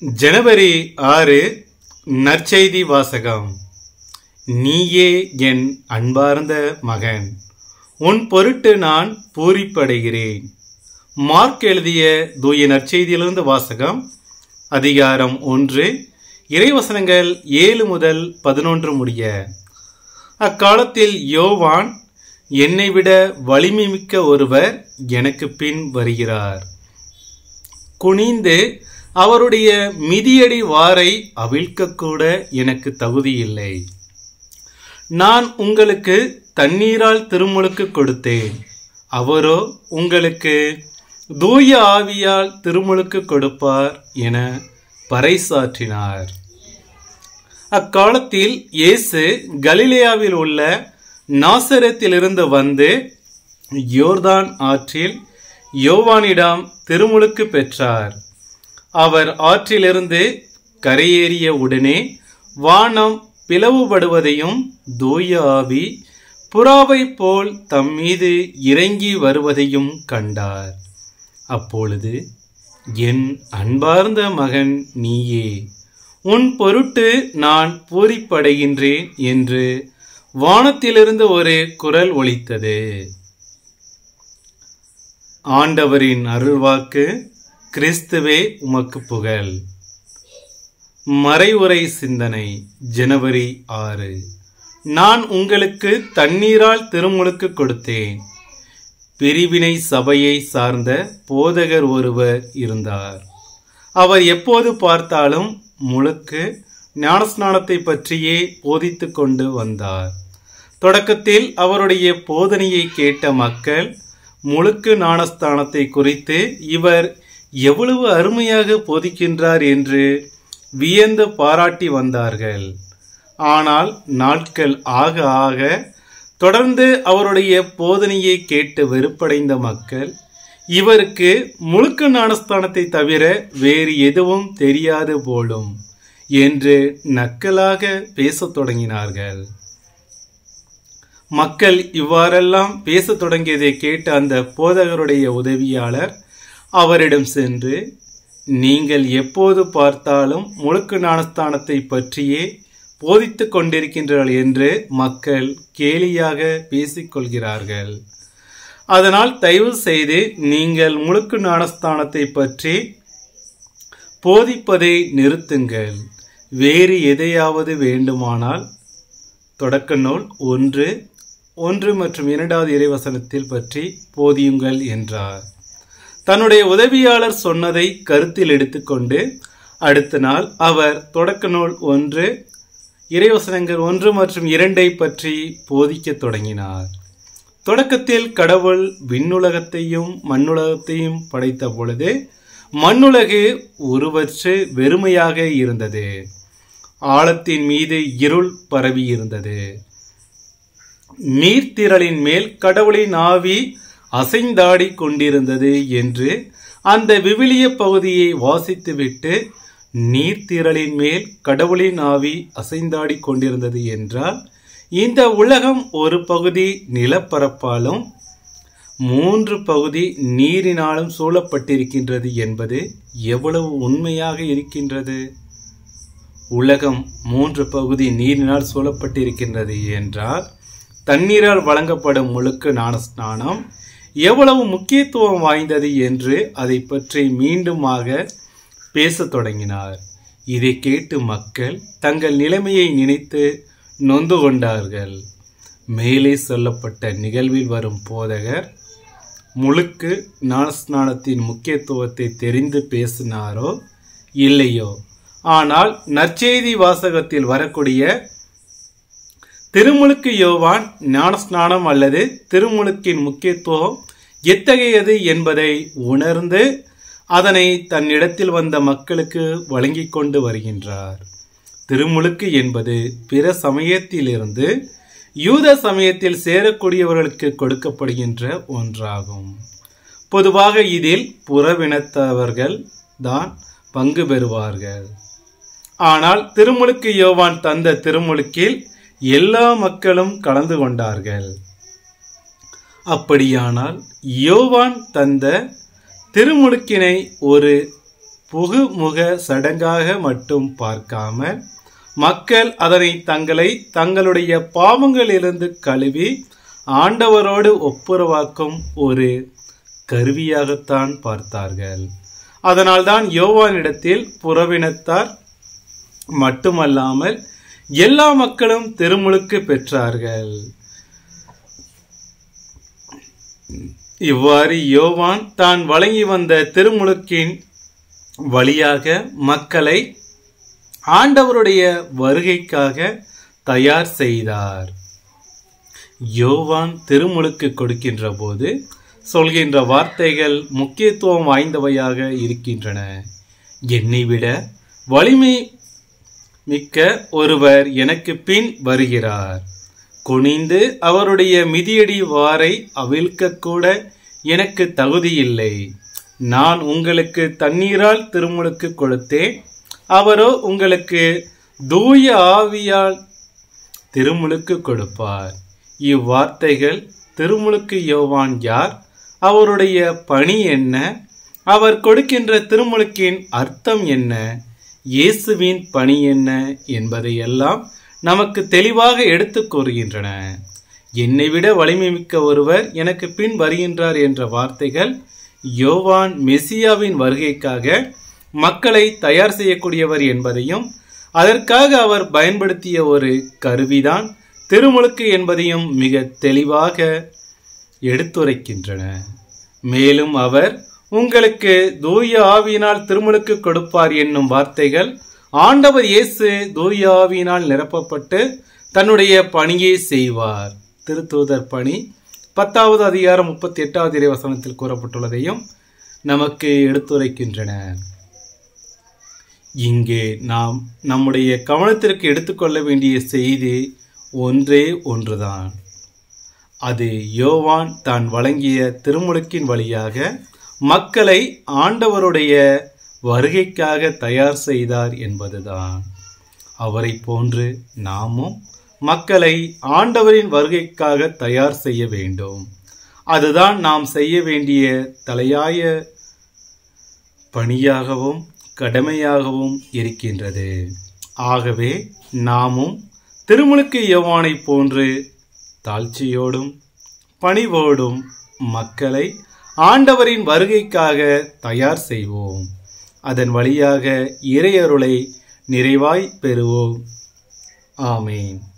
ஜனவரி 6 நற்செய்தி வாசகம். நீயே என் அன்பார்ந்த மகன், உன் பொருட்டு நான் பூரிப்படைகிறேன். மார்க் எழுதிய தூய நற்செய்தியிலிருந்து வாசகம். அதிகாரம் 1, இறைவசனங்கள் 7 முதல் 11 முடிய. அக்காலத்தில் யோவான், என்னை விட வலிமை மிக்க ஒருவர் எனக்கு பின் வருகிறார். குனிந்து அவருடைய மிதியடி வாரை அவிழ்க்கக்கூட எனக்கு தகுதியில்லை. நான் உங்களுக்கு தண்ணீரால் திருமுழுக்கு கொடுத்தேன், அவரோ உங்களுக்கு தூய ஆவியால் திருமுழுக்கு கொடுப்பார் என பறைசாற்றினார். அக்காலத்தில் இயேசு கலிலேயாவில் உள்ள நாசரேத்திலிருந்து வந்து யோர்தான் ஆற்றில் யோவானிடம் திருமுழுக்கு பெற்றார். அவர் ஆற்றிலிருந்து கரையேறிய உடனே வானம் பிளவுபடுவதையும் தூய ஆவி புறாவை போல் தம் மீது இறங்கி வருவதையும் கண்டார். அப்பொழுது, என் அன்பார்ந்த மகன் நீயே, உன் பொருட்டு நான் பூரிப்படைகின்றேன் என்று வானத்திலிருந்து ஒரு குரல் ஒலித்தது. ஆண்டவரின் அருள்வாக்கு. கிறிஸ்துவே உமக்கு புகழ். மறைவுரை சிந்தனை. ஜனவரி 6. நான் உங்களுக்கு தண்ணீரால் திருமுழுக்கு கொடுத்தேன். பிரிவினை சபையை சார்ந்த போதகர் ஒருவர் இருந்தார். அவர் எப்போது பார்த்தாலும் முழுக்கு ஞானஸ்நானத்தை பற்றியே போதித்துக் கொண்டு வந்தார். தொடக்கத்தில் அவருடைய போதனையை கேட்ட மக்கள் முழுக்கு ஞானஸ்தானத்தை குறித்து இவர் எவ்வளவு அருமையாக போதிக்கின்றார் என்று வியந்து பாராட்டி வந்தார்கள். ஆனால் நாட்கள் ஆக ஆக தொடர்ந்து அவருடைய போதனையை கேட்டு வெறுப்படைந்த மக்கள், இவருக்கு முழுக்க ஞானஸ்தானத்தை தவிர வேறு எதுவும் தெரியாது போலும் என்று நக்கலாக பேசத் தொடங்கினார்கள். மக்கள் இவ்வாறெல்லாம் பேசத் தொடங்கியதை கேட்ட அந்த போதகருடைய உதவியாளர் அவரிடம் சென்று, நீங்கள் எப்போது பார்த்தாலும் முழுக்கு ஞானஸ்தானத்தை பற்றியே போதித்துக் கொண்டிருக்கின்றீர்கள் என்று மக்கள் கேலியாக பேசிக்கொள்கிறார்கள். அதனால் தயவு செய்து நீங்கள் முழுக்கு ஞானஸ்தானத்தை பற்றி போதிப்பதை நிறுத்துங்கள். வேறு எதையாவது வேண்டுமானால் தொடக்க நூல் 1 மற்றும் 2வது இறைவசனத்தில் பற்றி போதியுங்கள் என்றார். தன்னுடைய உதவியாளர் சொன்னதை கருத்தில் எடுத்துக்கொண்டு அடுத்த நாள் அவர் தொடக்க நூல் 1, இறைவசனங்கள் 1 மற்றும் 2 பற்றி போதிக்க தொடங்கினார். தொடக்கத்தில் கடவுள் விண்ணுலகத்தையும் மண்ணுலகத்தையும் படைத்த பொழுது மண்ணுலகு உருவற்று வெறுமையாக இருந்தது. ஆழத்தின் மீது இருள் பரவி இருந்தது. நீர்த்திரளின் மேல் கடவுளின் ஆவி அசைந்தாடி கொண்டிருந்தது என்று அந்த விவிலிய பகுதியை வாசித்துவிட்டு, நீர்த்திரளின் மேல் கடவுளின் ஆவி அசைந்தாடி கொண்டிருந்தது என்றால் இந்த உலகம் ஒரு பகுதி நிலப்பரப்பாலும் 3 பகுதி நீரினாலும் சூழப்பட்டிருக்கின்றது என்பது எவ்வளவு உண்மையாக இருக்கின்றது. உலகம் 3 பகுதி நீரினால் சூழப்பட்டிருக்கின்றது என்றால் தண்ணீரால் வழங்கப்படும் முழுக்கு ஞானஸ்நானம் எவ்வளவு முக்கியத்துவம் வாய்ந்தது என்று அதை பற்றி மீண்டுமாக பேசத் தொடங்கினார். இதை கேட்டு மக்கள் தங்கள் நிலைமையை நினைத்து நொந்து கொண்டார்கள். மேலே சொல்லப்பட்ட நிகழ்வில் வரும் போதகர் முழுக்கு ஞானஸ்நானத்தின் முக்கியத்துவத்தை தெரிந்து பேசினாரோ இல்லையோ, ஆனால் நற்செய்தி வாசகத்தில் வரக்கூடிய திருமுழுக்கு யோவான் ஞானஸ்நானம் அல்லது திருமுழுக்கின் முக்கியத்துவம் எத்தகையது என்பதை உணர்ந்து அதனை தன்னிடத்தில் வந்த மக்களுக்கு வழங்கி கொண்டு வருகின்றார். திருமுழுக்கு என்பது பிற சமயத்திலிருந்து யூத சமயத்தில் சேரக்கூடியவர்களுக்கு கொடுக்கப்படுகின்ற ஒன்றாகும். பொதுவாக இதில் புறவினத்தவர்கள் தான் பங்கு பெறுவார்கள். ஆனால் திருமுழுக்கு யோவான் தந்த திருமுழுக்கில் எல்லா மக்களும் கலந்து கொண்டார்கள். அப்படியானால் யோவான் தந்த திருமுழுக்கினை ஒரு புகுமுக சடங்காக மட்டும் பார்க்காமல் மக்கள் அதனை தங்களுடைய பாவங்களிலிருந்து கழுவி ஆண்டவரோடு ஒப்புரவாக்கும் ஒரு கருவியாகத்தான் பார்த்தார்கள். அதனால்தான் யோவானிடத்தில் புறவினத்தார் மட்டுமல்லாமல் எல்லா மக்களும் திருமுழுக்கு பெற்றார்கள். இவ்வாறு யோவான் தான் வழங்கி வந்த திருமுழுக்கின் வழியாக மக்களை ஆண்டவருடைய வருகைக்காக தயார் செய்தார். யோவான் திருமுழுக்கு கொடுக்கின்ற போது சொல்கின்ற வார்த்தைகள் முக்கியத்துவம் வாய்ந்தவையாக இருக்கின்றன. என்னை விட வலிமை மிக்க ஒருவர் எனக்கு பின் வருகிறார். குனிந்து அவருடைய மிதியடி வாரை அவிழ்க்க கூட எனக்கு தகுதியில்லை. நான் உங்களுக்கு தண்ணீரால் திருமுழுக்கு கொடுத்தேன், அவரோ உங்களுக்கு தூய ஆவியால் திருமுழுக்கு கொடுப்பார். இவ்வார்த்தைகள் திருமுழுக்கு யோவான் யார், அவருடைய பணி என்ன, அவர் கொடுக்கின்ற திருமுழுக்கின் அர்த்தம் என்ன, இயேசுவின் பணி என்ன என்பதையெல்லாம் நமக்கு தெளிவாக எடுத்து கூறுகின்றன. என்னை விட வலிமை மிக்க ஒருவர் எனக்கு பின் வருகின்றார் என்ற வார்த்தைகள் யோவான் மெசியாவின் வருகைக்காக மக்களை தயார் செய்யக்கூடியவர் என்பதையும் அதற்காக அவர் பயன்படுத்திய ஒரு கருவிதான் திருமுழுக்கு என்பதையும் மிக தெளிவாக எடுத்துரைக்கின்றன. மேலும் அவர் உங்களுக்கு தூய ஆவியினால் திருமுழுக்கு கொடுப்பார் என்னும் வார்த்தைகள் ஆண்டவர் இயேசு தூய ஆவியினால் நிரப்பப்பட்டு தன்னுடைய பணியை செய்வார். திருத்தூதர் பணி 10வது அதிகாரம் 38வது இறைவசனத்தில் கூறப்பட்டுள்ளதையும் நமக்கு எடுத்துரைக்கின்றன. இங்கே நாம் நம்முடைய கவனத்திற்கு எடுத்துக்கொள்ள வேண்டிய செய்தி ஒன்றே ஒன்றுதான். அது யோவான் தான் வழங்கிய திருமுழுக்கின் வழியாக மக்களை ஆண்டவருடைய வருகைக்காக தயார் செய்தார் என்பதுதான். அவரை போன்று நாமும் மக்களை ஆண்டவரின் வருகைக்காக தயார் செய்ய வேண்டும். அதுதான் நாம் செய்ய வேண்டிய தலையாய பணியாகவும் கடமையாகவும் இருக்கின்றது. ஆகவே நாமும் திருமுழுக்கு யோவானை போன்று தாழ்ச்சியோடும் பணிவோடும் மக்களை ஆண்டவரின் வருகைக்காக தயார் செய்வோம். அதன் வழியாக இறையருளை நிறைவாய் பெறுவோம். ஆமேன்.